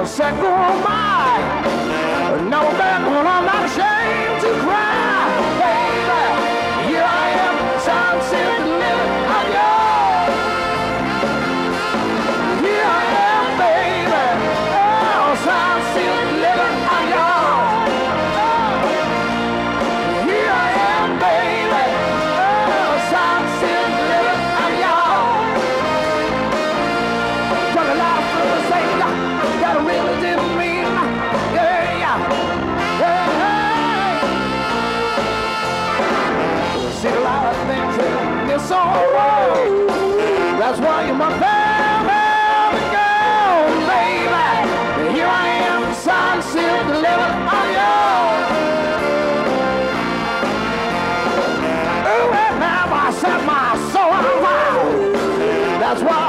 said goodbye. Now I'm back when I'm not ashamed to cry. Baby, here I am, sunset living on yours. Here I am, baby, oh, sunset living on yours. Here I am, baby, oh, sunset living on yours. Took a lot of food to say that I really didn't mean. Yeah, yeah, yeah. See a lot of things in this old world. That's why you're my baby girl, baby. Here I am, sunset living on yours. Ooh, and now I set my soul on fire. That's why